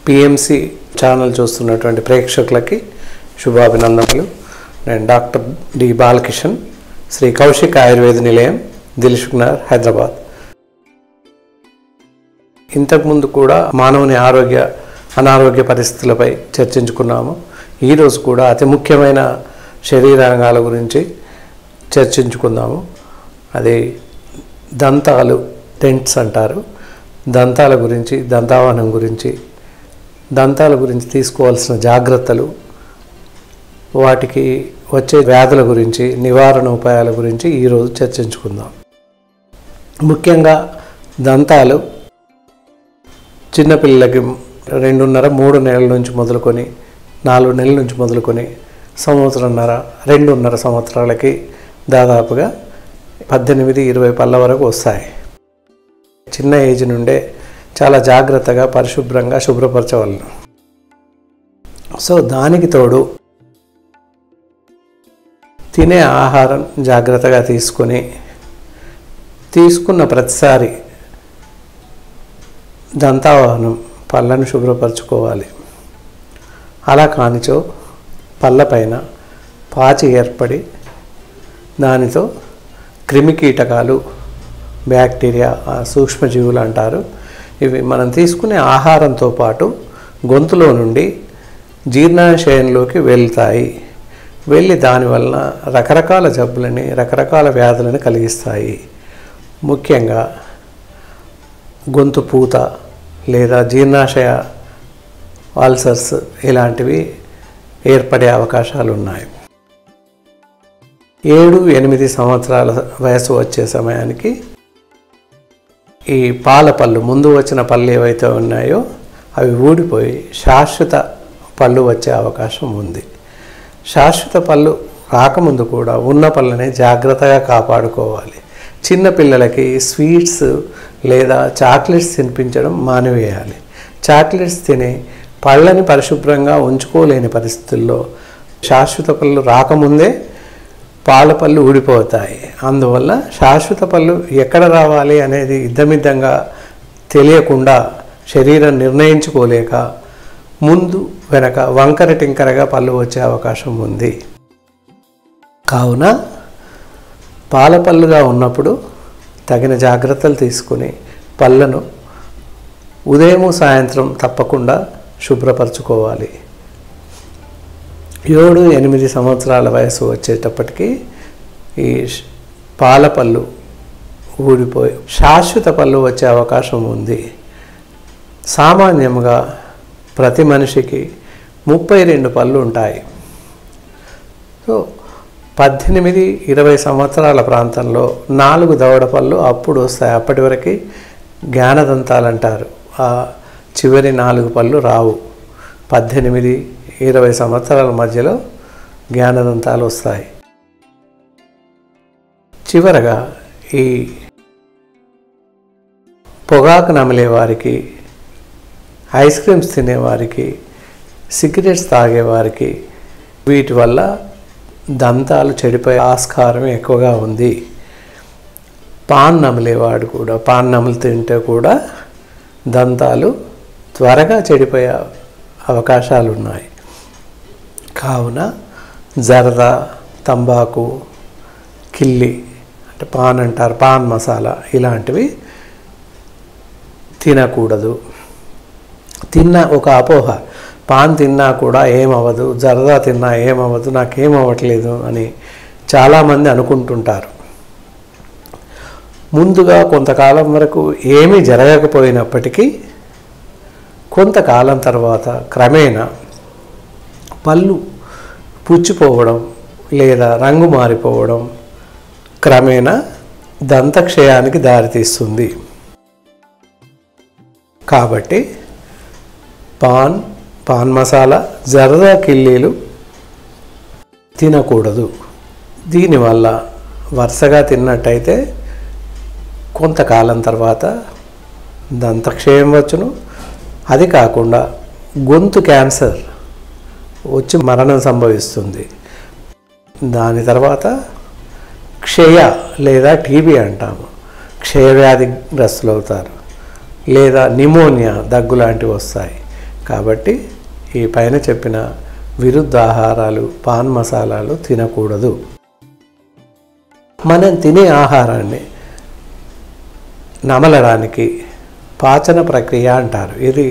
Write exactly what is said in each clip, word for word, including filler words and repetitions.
PMC channel చూస్తున్నటువంటి ప్రేక్షకులకి శుభాభినందనలు. నేను డాక్టర్ డి బాలకిషన్, శ్రీ కౌశిక్ ఆయుర్వేద నిలయం, దిల్సుఖ్నగర్, హైదరాబాద్. ఇంతకుముందు కూడా మానవుని ఆరోగ్య అనారోగ్య పరిస్థితులపై చర్చించుకున్నాము. ఈరోజు కూడా అతి ముఖ్యమైన శరీరాంగాల గురించి చర్చించుకుందాము. అది దంతాలు, డెంట్స్ అంటారు. దంతాల గురించి, దంతావనం గురించి, దంతాల గురించి తీసుకోవాల్సిన జాగ్రత్తలు, వాటికి వచ్చే వ్యాధుల గురించి, నివారణ ఉపాయాల గురించి ఈరోజు చర్చించుకుందాం. ముఖ్యంగా దంతాలు చిన్నపిల్లలకి రెండున్నర మూడు నెలల నుంచి మొదలుకొని నాలుగు నెలల నుంచి మొదలుకొని సంవత్సరంన్నర రెండున్నర సంవత్సరాలకి దాదాపుగా పద్దెనిమిది ఇరవై పళ్ళ వరకు వస్తాయి. చిన్న ఏజ్ నుండే చాలా జాగ్రత్తగా పరిశుభ్రంగా శుభ్రపరచవలను. సో దానికి తోడు తినే ఆహారం జాగ్రత్తగా తీసుకొని, తీసుకున్న ప్రతిసారి దంతావహనం పళ్ళను శుభ్రపరచుకోవాలి. అలా కానిచో పళ్ళపైన పాచి ఏర్పడి దానితో క్రిమికీటకాలు, బ్యాక్టీరియా, సూక్ష్మజీవులు అంటారు, ఇవి మనం తీసుకునే ఆహారంతో పాటు గొంతులో నుండి జీర్ణాశయంలోకి వెళ్తాయి. వెళ్ళి దానివలన రకరకాల జబ్బులని, రకరకాల వ్యాధులను కలిగిస్తాయి. ముఖ్యంగా గొంతు పూత లేదా జీర్ణాశయ అల్సర్స్ ఇలాంటివి ఏర్పడే అవకాశాలు ఉన్నాయి. ఏడు ఎనిమిది సంవత్సరాల వయసు వచ్చే సమయానికి ఈ పాల పళ్ళు, ముందు వచ్చిన పళ్ళు ఏవైతే ఉన్నాయో అవి ఊడిపోయి శాశ్వత పళ్ళు వచ్చే అవకాశం ఉంది. శాశ్వత పళ్ళు రాకముందు కూడా ఉన్న పళ్ళని జాగ్రత్తగా కాపాడుకోవాలి. చిన్నపిల్లలకి స్వీట్స్ లేదా చాక్లెట్స్ తినిపించడం మానివేయాలి. చాక్లెట్స్ తిని పళ్ళని పరిశుభ్రంగా ఉంచుకోలేని పరిస్థితుల్లో శాశ్వత పళ్ళు రాకముందే పాల పళ్ళు ఊడిపోతాయి. అందువల్ల శాశ్వత పళ్ళు ఎక్కడ రావాలి అనేది ఇద్దమిద్దంగా తెలియకుండా శరీరం నిర్ణయించుకోలేక ముందు వెనక వంకర టింకరగా పళ్ళు వచ్చే అవకాశం ఉంది. కావున పాల పళ్ళుగా ఉన్నప్పుడు తగిన జాగ్రత్తలు తీసుకుని పళ్ళను ఉదయం సాయంత్రం తప్పకుండా శుభ్రపరచుకోవాలి. ఏడు ఎనిమిది సంవత్సరాల వయసు వచ్చేటప్పటికి ఈ పాల పళ్ళు ఊడిపోయి శాశ్వత పళ్ళు వచ్చే అవకాశం ఉంది. సామాన్యంగా ప్రతి మనిషికి ముప్పై రెండు పళ్ళు ఉంటాయి. సో పద్దెనిమిది ఇరవై సంవత్సరాల ప్రాంతంలో నాలుగు దవడ పళ్ళు అప్పుడు వస్తాయి. అప్పటి వరకు జ్ఞానదంతాలు అంటారు. ఆ చివరి నాలుగు పళ్ళు రావు. పద్దెనిమిది ఇరవై సంవత్సరాల మధ్యలో జ్ఞానదంతాలు వస్తాయి. చివరగా ఈ పొగాకు నమిలే వారికి, ఐస్ క్రీమ్స్ తినేవారికి, సిగరెట్స్ తాగేవారికి వీటి వల్ల దంతాలు చెడిపోయే ఆస్కారం ఎక్కువగా ఉంది. పాన్ నమిలేవాడు కూడా, పాన్ నమిలి తింటే కూడా దంతాలు త్వరగా చెడిపోయే అవకాశాలు ఉన్నాయి. కావున జర్దా, తంబాకు, కిల్లి అంటే పాన్ అంటారు, పాన్ మసాలా ఇలాంటివి తినకూడదు. తిన్న ఒక అపోహ, పాన్ తిన్నా కూడా ఏమవ్వదు, జర్దా తిన్నా ఏమవ్వదు, నాకేమవ్వట్లేదు అని చాలామంది అనుకుంటుంటారు. ముందుగా కొంతకాలం వరకు ఏమీ జరగకపోయినప్పటికీ కొంతకాలం తర్వాత క్రమేణా పళ్ళు పుచ్చిపోవడం లేదా రంగు మారిపోవడం క్రమేణా దంతక్షయానికి దారితీస్తుంది. కాబట్టి పాన్, పాన్ మసాలా, జర్దా, కిల్లీలు తినకూడదు. దీనివల్ల వరుసగా తిన్నట్టయితే కొంతకాలం తర్వాత దంతక్షయం వచ్చును. అది కాకుండా గొంతు క్యాన్సర్ వచ్చి మరణం సంభవిస్తుంది. దాని తర్వాత క్షయ లేదా టీబీ అంటాము, క్షయవ్యాధి గ్రస్తులు అవుతారు. లేదా నిమోనియా, దగ్గు లాంటివి వస్తాయి. కాబట్టి ఈ పైన చెప్పిన విరుద్ధ ఆహారాలు, పాన్ మసాలాలు తినకూడదు. మనం తినే ఆహారాన్ని నమలడానికి పాచన ప్రక్రియ అంటారు. ఇది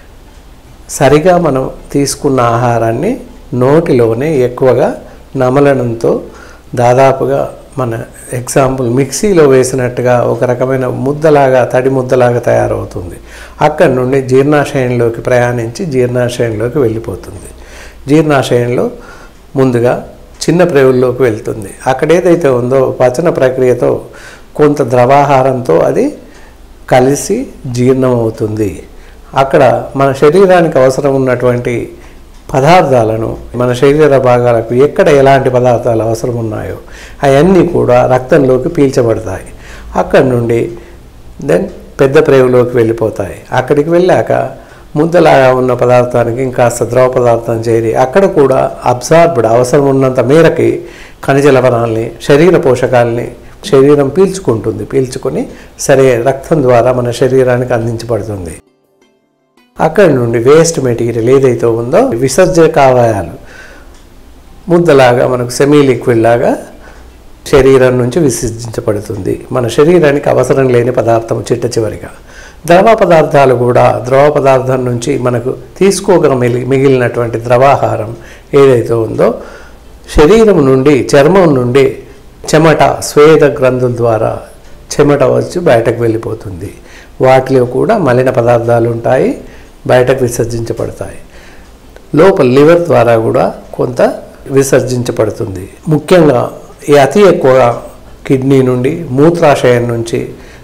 సరిగా మనం తీసుకున్న ఆహారాన్ని నోటిలోనే ఎక్కువగా నమలనంతో దాదాపుగా మన ఎగ్జాంపుల్ మిక్సీలో వేసినట్టుగా ఒక రకమైన ముద్దలాగా, తడి ముద్దలాగా తయారవుతుంది. అక్కడి నుండి జీర్ణాశయంలోకి ప్రయాణించి జీర్ణాశయంలోకి వెళ్ళిపోతుంది. జీర్ణాశయంలో ముందుగా చిన్న ప్రేవుల్లోకి వెళ్తుంది. అక్కడ ఏదైతే ఉందో పచన ప్రక్రియతో కొంత ద్రవాహారంతో అది కలిసి జీర్ణం అవుతుంది. అక్కడ మన శరీరానికి అవసరం ఉన్నటువంటి పదార్థాలను, మన శరీర భాగాలకు ఎక్కడ ఎలాంటి పదార్థాలు అవసరం ఉన్నాయో అవన్నీ కూడా రక్తంలోకి పీల్చబడతాయి. అక్కడి నుండి దెన్ పెద్ద ప్రేవులోకి వెళ్ళిపోతాయి. అక్కడికి వెళ్ళాక ముద్దలాగా ఉన్న పదార్థానికి ఇంకాస్త ద్రవ పదార్థం చేరి అక్కడ కూడా అబ్జార్బ్డ్ అవసరం ఉన్నంత మేరకి ఖనిజ లవణాలని, శరీర పోషకాలని శరీరం పీల్చుకుంటుంది. పీల్చుకొని సరే రక్తం ద్వారా మన శరీరానికి అందించబడుతుంది. అక్కడి నుండి వేస్ట్ మెటీరియల్ ఏదైతే ఉందో విసర్జక అవయవాలు ముద్దలాగా మనకు సెమీ లిక్విడ్ లాగా శరీరం నుంచి విసర్జించబడుతుంది. మన శరీరానికి అవసరం లేని పదార్థం చిట్ట చివరిగా. ద్రవ పదార్థాలు కూడా ద్రవ పదార్థం నుంచి మనకు తీసుకోగల మిగిలినటువంటి ద్రవాహారం ఏదైతే ఉందో శరీరం నుండి, చర్మం నుండి చెమట, స్వేద గ్రంథుల ద్వారా చెమట వచ్చి బయటకు వెళ్ళిపోతుంది. వాటిలో కూడా మలిన పదార్థాలు ఉంటాయి, బయటకు విసర్జించబడతాయి. లోపల లివర్ ద్వారా కూడా కొంత విసర్జించబడుతుంది. ముఖ్యంగా ఈ అతి ఎక్కువగా కిడ్నీ నుండి, మూత్రాశయం నుంచి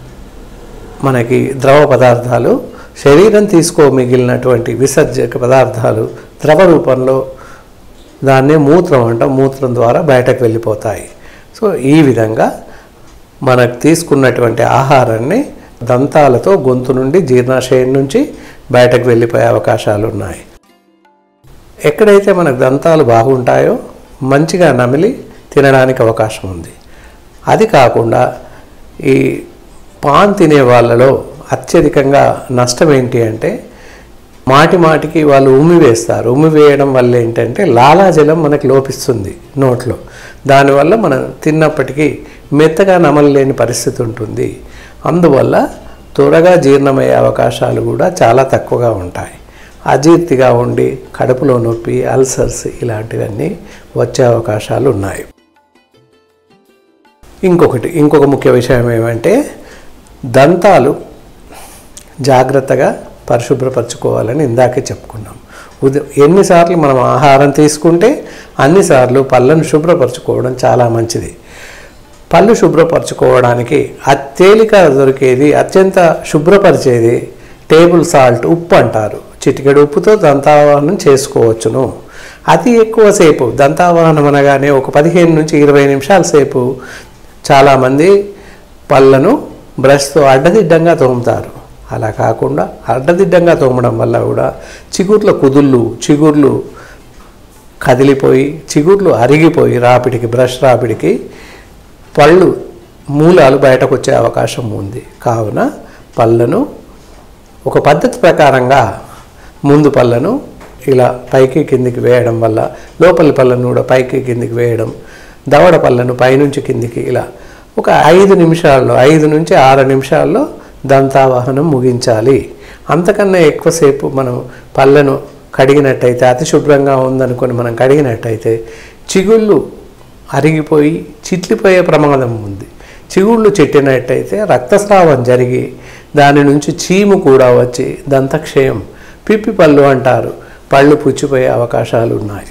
మనకి ద్రవ పదార్థాలు, శరీరం తీసుకో మిగిలినటువంటి విసర్జక పదార్థాలు ద్రవ రూపంలో దాన్నే మూత్రం అంటాం, మూత్రం ద్వారా బయటకు వెళ్ళిపోతాయి. సో ఈ విధంగా మనకు తీసుకున్నటువంటి ఆహారాన్ని దంతాలతో గొంతు నుండి, జీర్ణాశయం నుంచి బయటకు వెళ్ళిపోయే అవకాశాలు ఉన్నాయి. ఎక్కడైతే మనకు దంతాలు బాగుంటాయో మంచిగా నమిలి తినడానికి అవకాశం ఉంది. అది కాకుండా ఈ పాన్ తినే వాళ్ళలో అత్యధికంగా నష్టం ఏంటి అంటే మాటి మాటికి వాళ్ళు ఉమ్మి వేస్తారు. ఉమ్మి వేయడం వల్ల ఏంటంటే లాలాజలం మనకు లోపిస్తుంది నోట్లో. దానివల్ల మనం తిన్నప్పటికీ మెత్తగా నమలలేని పరిస్థితి ఉంటుంది. అందువల్ల త్వరగా జీర్ణమయ్యే అవకాశాలు కూడా చాలా తక్కువగా ఉంటాయి. అజీర్తిగా ఉండి కడుపులో నొప్పి, అల్సర్స్ ఇలాంటివన్నీ వచ్చే అవకాశాలు ఉన్నాయి. ఇంకొకటి ఇంకొక ముఖ్య విషయం ఏమంటే దంతాలు జాగ్రత్తగా పరిశుభ్రపరచుకోవాలని ఇందాకే చెప్పుకున్నాం. ఉదయం ఎన్నిసార్లు మనం ఆహారం తీసుకుంటే అన్నిసార్లు పళ్ళను శుభ్రపరచుకోవడం చాలా మంచిది. పళ్ళు శుభ్రపరచుకోవడానికి అత్యధిక దొరికేది, అత్యంత శుభ్రపరిచేది టేబుల్ సాల్ట్, ఉప్పు అంటారు. చిటికెడు ఉప్పుతో దంతావహనం చేసుకోవచ్చును. అతి ఎక్కువసేపు దంతావహనం అనగానే ఒక పదిహేను నుంచి ఇరవై నిమిషాల సేపు చాలామంది పళ్ళను బ్రష్తో అడ్డదిడ్డంగా తోముతారు. అలా కాకుండా అడ్డదిడ్డంగా తోమడం వల్ల కూడా చిగుర్ల కుదుళ్ళు, చిగుర్లు కదిలిపోయి చిగుర్లు అరిగిపోయి రాపిడికి, బ్రష్ రాపిడికి పళ్ళు మూలాలు బయటకు వచ్చే అవకాశం ఉంది. కావున పళ్ళను ఒక పద్ధతి ప్రకారంగా ముందు పళ్ళను ఇలా పైకి కిందికి వేయడం వల్ల, లోపలి పళ్ళను కూడా పైకి కిందికి వేయడం, దవడ పళ్ళను పైనుంచి కిందికి ఇలా ఒక ఐదు నిమిషాల్లో ఐదు నుంచి ఆరు నిమిషాల్లో దంతావహనం ముగించాలి. అంతకన్నా ఎక్కువసేపు మనం పళ్ళను కడిగినట్టయితే, అతి శుభ్రంగా ఉందనుకొని మనం కడిగినట్టయితే చిగుళ్ళు అరిగిపోయి చిట్లిపోయే ప్రమాదం ఉంది. చిగుళ్ళు చెట్టినట్టయితే రక్తస్రావం జరిగి దాని నుంచి చీము కూడా వచ్చి దంతక్షయం, పిప్పి పళ్ళు అంటారు, పళ్ళు పుచ్చిపోయే అవకాశాలు ఉన్నాయి.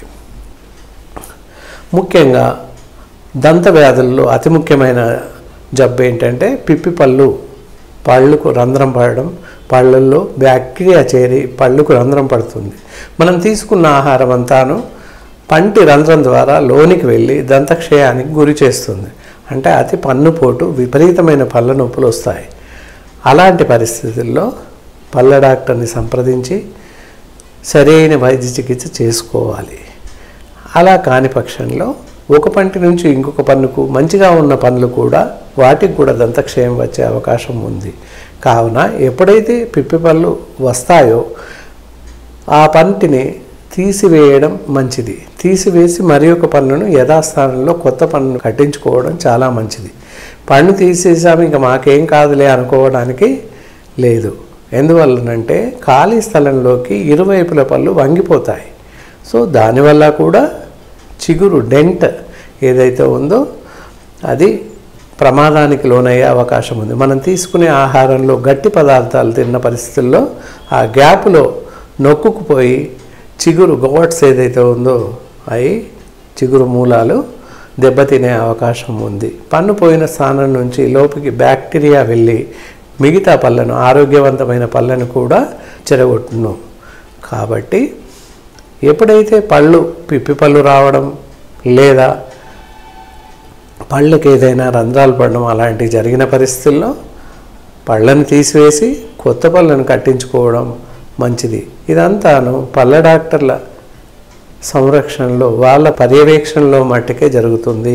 ముఖ్యంగా దంత వ్యాధుల్లో అతి ముఖ్యమైన జబ్బు ఏంటంటే పిప్పి పళ్ళు. పళ్ళుకు రంధ్రం పడడం, పళ్ళల్లో బ్యాక్టీరియా చేరి పళ్ళుకు రంధ్రం పడుతుంది. మనం తీసుకున్న ఆహారం అంతాను పంటి రంధ్రం ద్వారా లోనికి వెళ్ళి దంతక్షయానికి గురి చేస్తుంది. అంటే అతి పన్నుపోటు, విపరీతమైన పళ్ళ నొప్పులు వస్తాయి. అలాంటి పరిస్థితుల్లో పళ్ళ డాక్టర్ని సంప్రదించి సరైన వైద్య చికిత్స చేసుకోవాలి. అలా కాని పక్షంలో ఒక పంటి నుంచి ఇంకొక పన్నుకు, మంచిగా ఉన్న పనులు కూడా వాటికి కూడా దంతక్షయం వచ్చే అవకాశం ఉంది. కావున ఎప్పుడైతే పిప్పి పళ్ళు వస్తాయో ఆ పంటిని తీసివేయడం మంచిది. తీసివేసి మరి ఒక పన్నును యథాస్థానంలో కొత్త పన్నును కట్టించుకోవడం చాలా మంచిది. పన్ను తీసేసాము ఇంకా మాకేం కాదులే అనుకోవడానికి లేదు. ఎందువల్లనంటే ఖాళీ స్థలంలోకి ఇరువైపుల పళ్ళు వంగిపోతాయి. సో దానివల్ల కూడా చిగురు డెంట్ ఏదైతే ఉందో అది ప్రమాదానికి లోనయ్యే అవకాశం ఉంది. మనం తీసుకునే ఆహారంలో గట్టి పదార్థాలు తిన్న పరిస్థితుల్లో ఆ గ్యాప్లో నొక్కుకుపోయి చిగురు గోట్స్ ఏదైతే ఉందో అవి చిగురు మూలాలు దెబ్బతినే అవకాశం ఉంది. పన్ను పోయిన స్థానం నుంచి లోపలికి బ్యాక్టీరియా వెళ్ళి మిగతా పళ్ళను, ఆరోగ్యవంతమైన పళ్ళను కూడా చెడగొట్టును. కాబట్టి ఎప్పుడైతే పళ్ళు పిప్పి పళ్ళు రావడం లేదా పళ్ళకి ఏదైనా రంధ్రాలు పడడం అలాంటివి జరిగిన పరిస్థితుల్లో పళ్ళను తీసివేసి కొత్త పళ్ళను కట్టించుకోవడం మంచిది. ఇదంతాను పళ్ళ డాక్టర్ల సంరక్షణలో వాళ్ళ పర్యవేక్షణలో మట్టుకే జరుగుతుంది.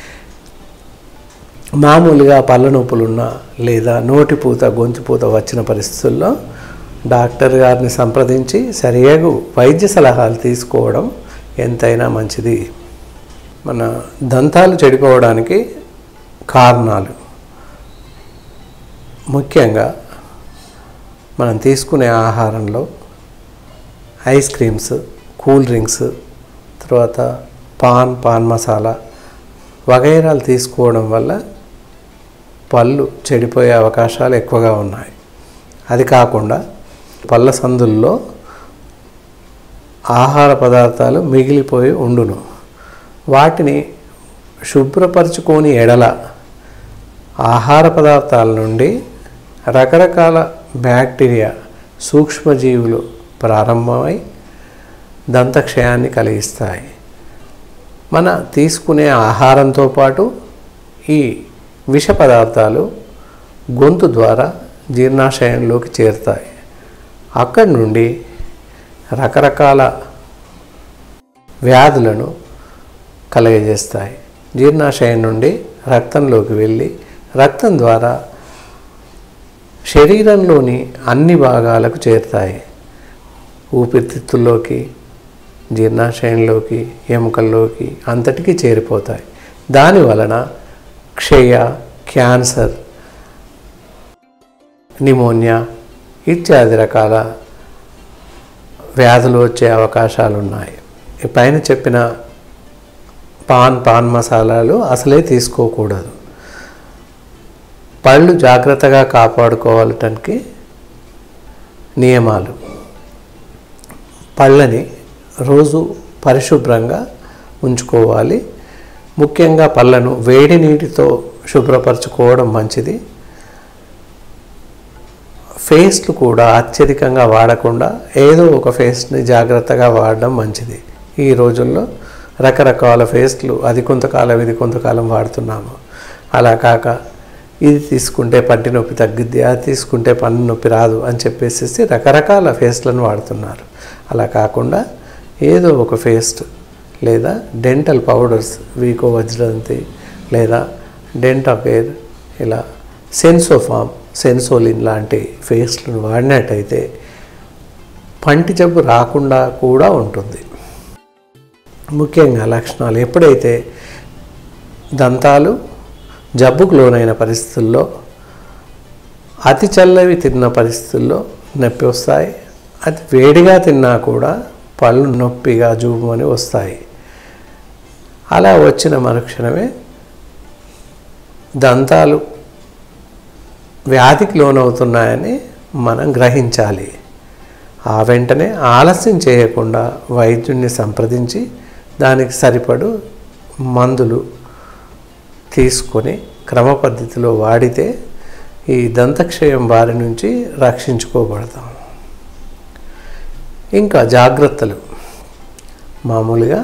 మామూలుగా పళ్ళ నొప్పులున్నా లేదా నోటిపూత గొంతుపూత వచ్చిన పరిస్థితుల్లో డాక్టర్ గారిని సంప్రదించి సరియగు వైద్య సలహాలు తీసుకోవడం ఎంతైనా మంచిది. మన దంతాలు చెడిపోవడానికి కారణాలు ముఖ్యంగా మనం తీసుకునే ఆహారంలో ఐస్ క్రీమ్స్, కూల్ డ్రింక్స్, తర్వాత పాన్ పాన్ మసాలా వగైరాలు తీసుకోవడం వల్ల పళ్ళు చెడిపోయే అవకాశాలు ఎక్కువగా ఉన్నాయి. అది కాకుండా పళ్ళ సందుల్లో ఆహార పదార్థాలు మిగిలిపోయి ఉండును. వాటిని శుభ్రపరచుకొని ఎడల ఆహార పదార్థాల నుండి రకరకాల బ్యాక్టీరియా సూక్ష్మజీవులు ప్రారంభమై దంతక్షయాన్ని కలిగిస్తాయి. మన తీసుకునే ఆహారంతో పాటు ఈ విష పదార్థాలు గొంతు ద్వారా జీర్ణాశయంలోకి చేరుతాయి. అక్కడి నుండి రకరకాల వ్యాధులను కలుగజేస్తాయి. జీర్ణాశయం నుండి రక్తంలోకి వెళ్ళి రక్తం ద్వారా శరీరంలోని అన్ని భాగాలకు చేరుతాయి. ఊపిరితిత్తుల్లోకి, జీర్ణాశయంలోకి, ఎముకల్లోకి అంతటికీ చేరిపోతాయి. దాని వలన క్షయ, క్యాన్సర్, నిమోనియా ఇత్యాది రకాల వ్యాధులు వచ్చే అవకాశాలు ఉన్నాయి. పైన చెప్పిన పాన్ పాన్ మసాలాలు అసలే తీసుకోకూడదు. పళ్ళు జాగ్రత్తగా కాపాడుకోవాలటానికి నియమాలు: పళ్ళని రోజు పరిశుభ్రంగా ఉంచుకోవాలి. ముఖ్యంగా పళ్ళను వేడి నీటితో శుభ్రపరచుకోవడం మంచిది. పేస్ట్లు కూడా అత్యధికంగా వాడకుండా ఏదో ఒక పేస్ట్ని జాగ్రత్తగా వాడడం మంచిది. ఈ రోజుల్లో రకరకాల పేస్ట్లు అది కొంతకాలం ఇది కొంతకాలం వాడుతున్నాము. అలా కాక ఇది తీసుకుంటే పంటి నొప్పి తగ్గిద్ది, అది తీసుకుంటే పన్ను నొప్పి రాదు అని చెప్పేసి రకరకాల పేస్ట్లను వాడుతున్నారు. అలా కాకుండా ఏదో ఒక పేస్ట్ లేదా డెంటల్ పౌడర్స్, వీకో వజ్రదంతి లేదా డెంటాకేర్, ఇలా సెన్సోఫామ్, సెన్సోలిన్ లాంటి పేస్ట్లను వాడినట్టయితే పంటి జబ్బు రాకుండా కూడా ఉంటుంది. ముఖ్యంగా లక్షణాలు: ఎప్పుడైతే దంతాలు జబ్బుకు లోనైన పరిస్థితుల్లో, అతి చల్లవి తిన్న పరిస్థితుల్లో నొప్పి వస్తాయి. అతి వేడిగా తిన్నా కూడా పళ్ళు నొప్పిగా జూమని వస్తాయి. అలా వచ్చిన మరుక్షణమే దంతాలు వ్యాధికి లోనవుతున్నాయని మనం గ్రహించాలి. ఆ వెంటనే ఆలస్యం చేయకుండా వైద్యుడిని సంప్రదించి దానికి సరిపడు మందులు తీసుకొని క్రమ పద్ధతిలో వాడితే ఈ దంతక్షయం బారి నుంచి రక్షించుకోబడతాం. ఇంకా జాగ్రత్తలు: మామూలుగా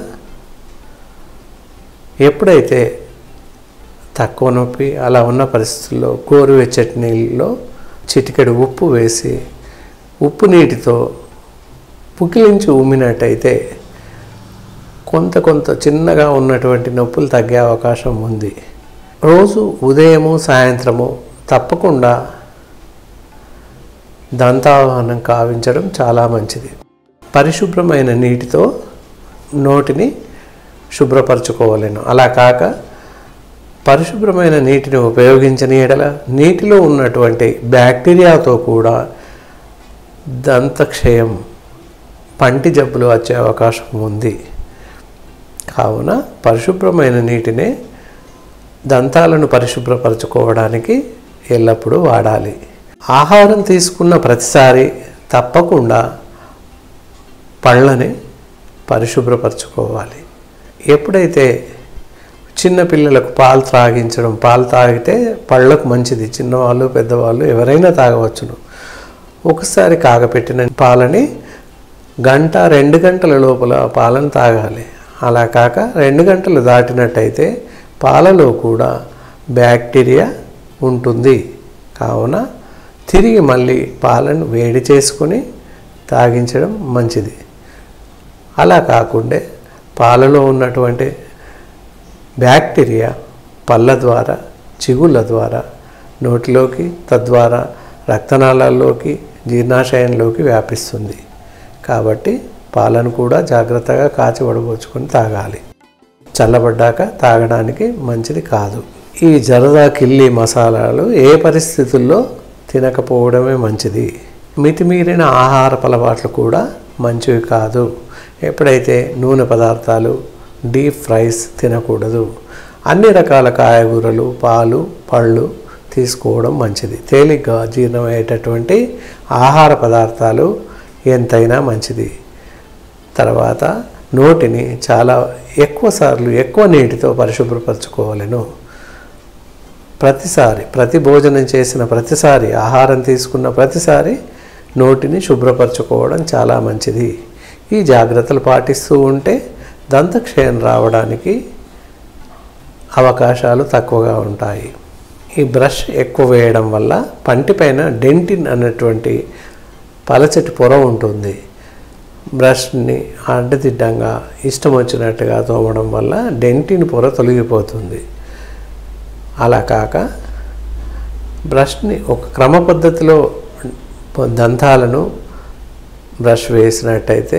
ఎప్పుడైతే తక్కువ నొప్పి అలా ఉన్న పరిస్థితుల్లో గోరువెచ్చటి నీళ్ళలో చిటికెడు ఉప్పు వేసి ఉప్పు నీటితో పుకిలించి ఉమ్మినట్టయితే కొంత కొంత చిన్నగా ఉన్నటువంటి నొప్పులు తగ్గే అవకాశం ఉంది. రోజు ఉదయము సాయంత్రము తప్పకుండా దంతావహనం కావించడం చాలా మంచిది. పరిశుభ్రమైన నీటితో నోటిని శుభ్రపరచుకోవాలను. అలా కాక పరిశుభ్రమైన నీటిని ఉపయోగించని ఎడల నీటిలో ఉన్నటువంటి బ్యాక్టీరియాతో కూడా దంతక్షయం, పంటి జబ్బులు వచ్చే అవకాశం ఉంది. కావున పరిశుభ్రమైన నీటినే దంతాలను పరిశుభ్రపరచుకోవడానికి ఎల్లప్పుడూ వాడాలి. ఆహారం తీసుకున్న ప్రతిసారి తప్పకుండా పళ్ళని పరిశుభ్రపరచుకోవాలి. ఎప్పుడైతే చిన్నపిల్లలకు పాలు త్రాగించడం, పాలు తాగితే పళ్ళకు మంచిది, చిన్నవాళ్ళు పెద్దవాళ్ళు ఎవరైనా తాగవచ్చును. ఒకసారి కాగపెట్టిన పాలని గంట రెండు గంటల లోపల పాలను తాగాలి. అలా కాక రెండు గంటలు దాటినట్టయితే పాలలో కూడా బ్యాక్టీరియా ఉంటుంది. కావున తిరిగి మళ్ళీ పాలను వేడి చేసుకొని తాగించడం మంచిది. అలా కాకుండా పాలలో ఉన్నటువంటి బ్యాక్టీరియా పళ్ళ ద్వారా, చిగుళ్ళ ద్వారా నోటిలోకి, తద్వారా రక్తనాళాల్లోకి, జీర్ణాశయంలోకి వ్యాపిస్తుంది. కాబట్టి పాలను కూడా జాగ్రత్తగా కాచి వడబోచుకొని తాగాలి. చల్లబడ్డాక తాగడానికి మంచిది కాదు. ఈ జరదా, కిల్లి మసాలాలు ఏ పరిస్థితుల్లో తినకపోవడమే మంచిది. మితిమీరిన ఆహారపు అలవాట్లు కూడా మంచివి కాదు. ఎప్పుడైతే నూనె పదార్థాలు, డీప్ ఫ్రైస్ తినకూడదు. అన్ని రకాల కాయగూరలు, పాలు, పళ్ళు తీసుకోవడం మంచిది. తేలిగ్గా జీర్ణమయ్యేటటువంటి ఆహార పదార్థాలు ఎంతైనా మంచిది. తర్వాత నోటిని చాలా ఎక్కువ సార్లు ఎక్కువ నీటితో పరిశుభ్రపరచుకోవాలను. ప్రతిసారి, ప్రతి భోజనం చేసిన ప్రతిసారి, ఆహారం తీసుకున్న ప్రతిసారి నోటిని శుభ్రపరచుకోవడం చాలా మంచిది. ఈ జాగ్రత్తలు పాటిస్తూ ఉంటే దంతక్షయం రావడానికి అవకాశాలు తక్కువగా ఉంటాయి. ఈ బ్రష్ ఎక్కువ వేయడం వల్ల పంటిపైన డెంటిన్ అనేటువంటి పలచటి పొర ఉంటుంది. బ్రష్ని అడ్డదిడ్డంగా ఇష్టం వచ్చినట్టుగా తోమడం వల్ల డెంటిన్ పొర తొలగిపోతుంది. అలా కాక బ్రష్ని ఒక క్రమ పద్ధతిలో దంతాలను బ్రష్ వేసినట్టయితే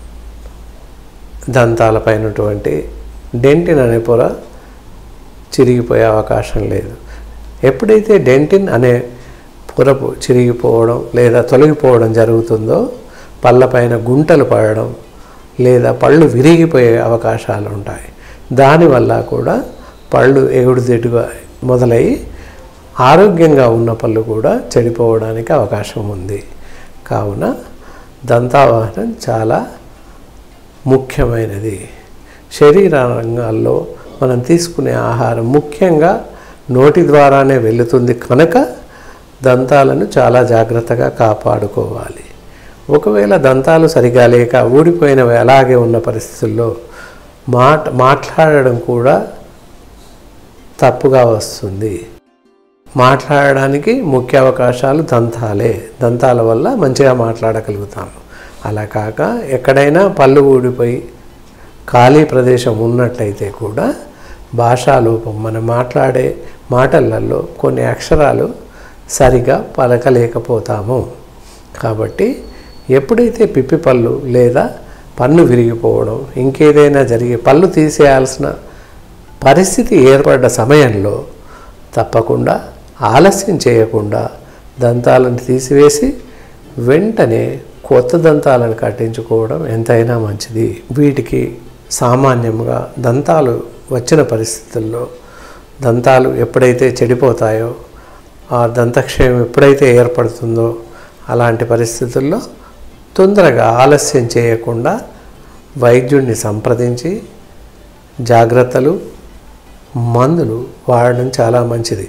దంతాలపైనటువంటి డెంటిన్ అనే పొర చిరిగిపోయే అవకాశం లేదు. ఎప్పుడైతే డెంటిన్ అనే పొరపు చిరిగిపోవడం లేదా తొలగిపోవడం జరుగుతుందో పళ్ళపైన గుంటలు పడడం లేదా పళ్ళు విరిగిపోయే అవకాశాలు ఉంటాయి. దానివల్ల కూడా పళ్ళు ఎగుడుదిడ్డుగా మొదలై ఆరోగ్యంగా ఉన్న పళ్ళు కూడా చెడిపోవడానికి అవకాశం ఉంది. కావున దంతావహనం చాలా ముఖ్యమైనది. శరీర రంగాల్లో మనం తీసుకునే ఆహారం ముఖ్యంగా నోటి ద్వారానే వెళుతుంది కనుక దంతాలను చాలా జాగ్రత్తగా కాపాడుకోవాలి. ఒకవేళ దంతాలు సరిగా లేక ఊడిపోయినవి అలాగే ఉన్న పరిస్థితుల్లో మాట మాట్లాడడం కూడా తప్పుగా వస్తుంది. మాట్లాడడానికి ముఖ్య అవకాశాలు దంతాలే. దంతాల వల్ల మంచిగా మాట్లాడగలుగుతాము. అలా కాక ఎక్కడైనా పళ్ళు ఊడిపోయి ఖాళీ ప్రదేశం ఉన్నట్టయితే కూడా భాషాలోపం, మనం మాట్లాడే మాటలలో కొన్ని అక్షరాలు సరిగా పలకలేకపోతాము. కాబట్టి ఎప్పుడైతే పిప్పి పళ్ళు లేదా పన్ను విరిగిపోవడం, ఇంకేదైనా జరిగి పళ్ళు తీసేయాల్సిన పరిస్థితి ఏర్పడ్డ సమయంలో తప్పకుండా ఆలస్యం చేయకుండా దంతాలను తీసివేసి వెంటనే కొత్త దంతాలను కట్టించుకోవడం ఎంతైనా మంచిది. వీటికి సామాన్యంగా దంతాలు వచ్చిన పరిస్థితుల్లో దంతాలు ఎప్పుడైతే చెడిపోతాయో, ఆ దంతక్షయం ఎప్పుడైతే ఏర్పడుతుందో అలాంటి పరిస్థితుల్లో తొందరగా ఆలస్యం చేయకుండా వైద్యుడిని సంప్రదించి జాగ్రత్తలు, మందులు వాడడం చాలా మంచిది.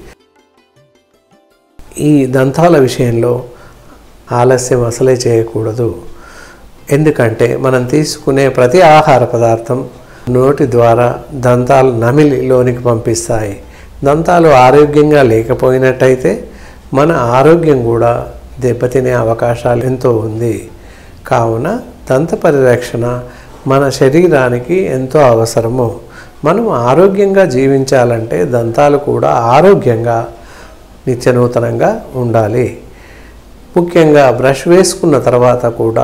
ఈ దంతాల విషయంలో ఆలస్యం అసలే చేయకూడదు. ఎందుకంటే మనం తీసుకునే ప్రతి ఆహార పదార్థం నోటి ద్వారా దంతాలు నమిలిలోనికి పంపిస్తాయి. దంతాలు ఆరోగ్యంగా లేకపోయినట్టయితే మన ఆరోగ్యం కూడా దెబ్బతినే అవకాశాలు ఎంతో ఉంది. కావున దంత పరిరక్షణ మన శరీరానికి ఎంతో అవసరము. మనం ఆరోగ్యంగా జీవించాలంటే దంతాలు కూడా ఆరోగ్యంగా నిత్యనూతనంగా ఉండాలి. ముఖ్యంగా బ్రష్ వేసుకున్న తర్వాత కూడా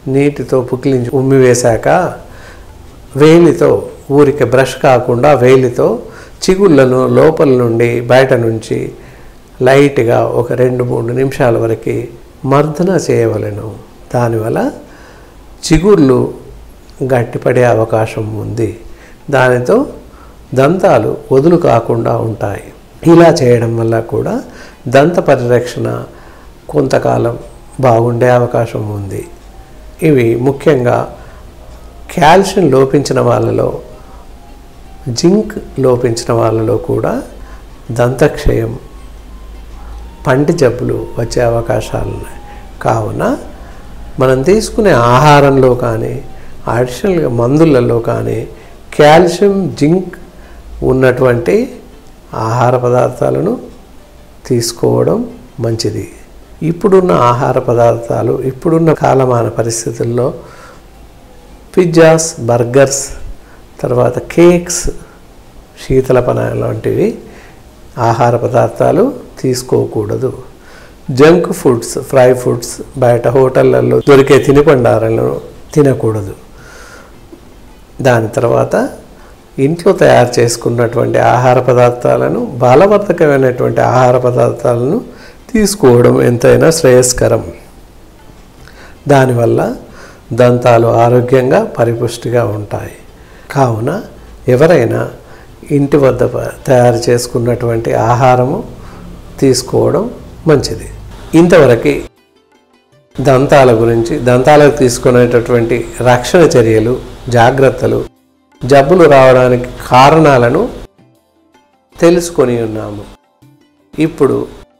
నీటితో పుక్కిలించి ఉమ్మివేశాక వేలితో ఊరికే బ్రష్ కాకుండా వేలితో చిగుళ్ళను లోపల నుండి బయట నుంచి లైట్గా ఒక రెండు మూడు నిమిషాల వరకు మర్దన చేయవలెను. దానివల్ల చిగుళ్ళు గట్టిపడే అవకాశం ఉంది. దానితో దంతాలు వదులు కాకుండా ఉంటాయి. ఇలా చేయడం వల్ల కూడా దంత పరిరక్షణ కొంతకాలం బాగుండే అవకాశం ఉంది. ఇవి ముఖ్యంగా కాల్షియం లోపించిన వాళ్ళలో, జింక్ లోపించిన వాళ్ళలో కూడా దంతక్షయం, పంటి జబ్బులు వచ్చే అవకాశాలు ఉన్నాయి. కావున మనం తీసుకునే ఆహారంలో కానీ అడిషనల్గా మందులలో కానీ కాల్షియం, జింక్ ఉన్నటువంటి ఆహార పదార్థాలను తీసుకోవడం మంచిది. ఇప్పుడున్న ఆహార పదార్థాలు, ఇప్పుడున్న కాలమాన పరిస్థితుల్లో పిజ్జాస్, బర్గర్స్, తర్వాత కేక్స్, శీతలపన లాంటివి ఆహార పదార్థాలు తీసుకోకూడదు. జంక్ ఫుడ్స్, ఫ్రై ఫుడ్స్, బయట హోటళ్ళల్లో దొరికే తినుబండారాలను తినకూడదు. దాని తర్వాత ఇంట్లో తయారు చేసుకున్నటువంటి ఆహార పదార్థాలను, బలవర్ధకమైనటువంటి ఆహార పదార్థాలను తీసుకోవడం ఎంతైనా శ్రేయస్కరం. దానివల్ల దంతాలు ఆరోగ్యంగా పరిపుష్టిగా ఉంటాయి. కావున ఎవరైనా ఇంటి వద్ద తయారు చేసుకున్నటువంటి ఆహారము తీసుకోవడం మంచిది. ఇంతవరకు దంతాల గురించి, దంతాలకు తీసుకునేటటువంటి రక్షణ చర్యలు, జాగ్రత్తలు, జబ్బులు రావడానికి కారణాలను తెలుసుకొని ఉన్నాము. ఇప్పుడు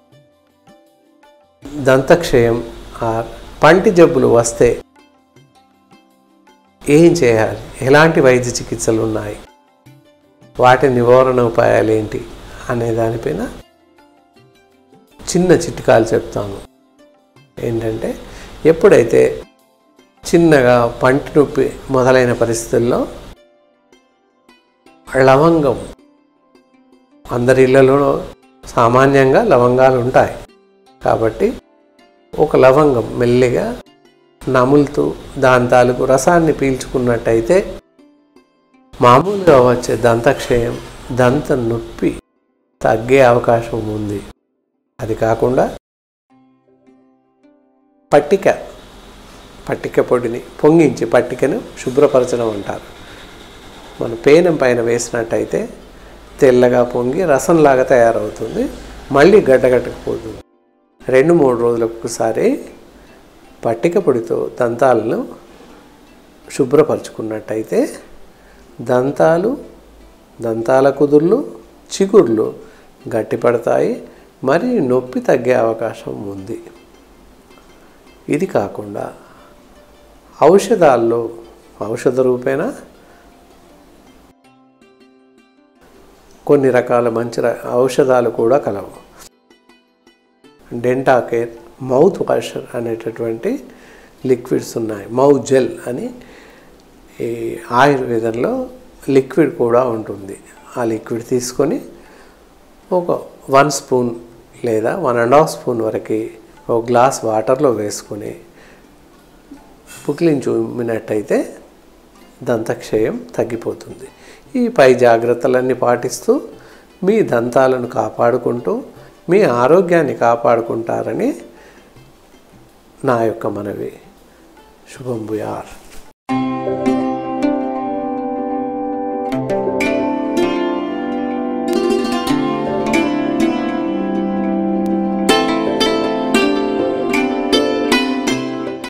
దంతక్షయం, పంటి జబ్బులు వస్తే ఏం చేయాలి, ఎలాంటి వైద్య చికిత్సలు ఉన్నాయి, వాటి నివారణ ఉపాయాలు ఏంటి అనే దానిపైన చిన్న చిట్కాలు చెప్తాను. ఏంటంటే, ఎప్పుడైతే చిన్నగా పంటి నొప్పి మొదలైన పరిస్థితుల్లో లవంగం, అందరి ఇళ్లలో సామాన్యంగా లవంగాలు ఉంటాయి కాబట్టి ఒక లవంగం మెల్లిగా నములుతూ దాని తాలూకు రసాన్ని పీల్చుకున్నట్టయితే మామూలుగా వచ్చే దంతక్షయం, దంత నొప్పి తగ్గే అవకాశం ఉంది. అది కాకుండా పట్టిక పట్టిక పొడిని పొంగించి పట్టికను శుభ్రపరచడం అంటారు. మన పేనం పైన వేసినట్టయితే తెల్లగా పొంగి రసంలాగా తయారవుతుంది, మళ్ళీ గడ్డగట్టకపోతుంది. రెండు మూడు రోజులకు ఒకసారి పట్టిక పొడితో దంతాలను శుభ్రపరచుకున్నట్టయితే దంతాలు, దంతాల కుదుర్లు, చిగుర్లు గట్టిపడతాయి, మరి నొప్పి తగ్గే అవకాశం ఉంది. ఇది కాకుండా ఔషధాల్లో ఔషధ రూపేణ కొన్ని రకాల మంచి ఔషధాలు కూడా కలవు. డెంటాకేర్, మౌత్ వాషర్ అనేటటువంటి లిక్విడ్స్ ఉన్నాయి. మౌత్ జెల్ అని ఈ ఆయుర్వేదంలో లిక్విడ్ కూడా ఉంటుంది. ఆ లిక్విడ్ తీసుకొని ఒక వన్ స్పూన్ లేదా వన్ అండ్ హాఫ్ స్పూన్ వరకు ఒక గ్లాస్ వాటర్లో వేసుకొని పుక్కిలించి ఉమ్మినట్టయితే దంతక్షయం తగ్గిపోతుంది. ఈ పై జాగ్రత్తలన్నీ పాటిస్తూ మీ దంతాలను కాపాడుకుంటూ మీ ఆరోగ్యాన్ని కాపాడుకుంటారని నా యొక్క మనవి. శుభం భూయార్.